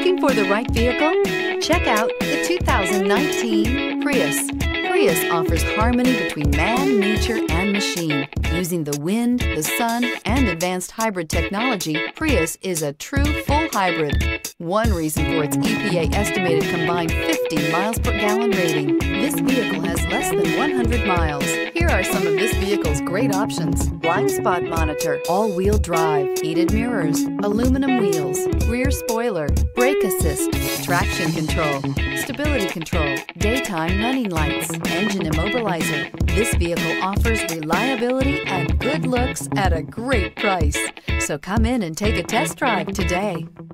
Looking for the right vehicle? Check out the 2019 Prius. Prius offers harmony between man, nature, and machine. Using the wind, the sun, and advanced hybrid technology, Prius is a true full hybrid. One reason for its EPA estimated combined 50 miles per gallon rating. This vehicle has less than 100 miles. Here are some of this vehicle's great options: blind spot monitor, all-wheel drive, heated mirrors, aluminum wheels, rear spoiler, brake assist, traction control, stability control, daytime running lights, engine immobilizer. This vehicle offers reliability and good looks at a great price. So come in and take a test drive today.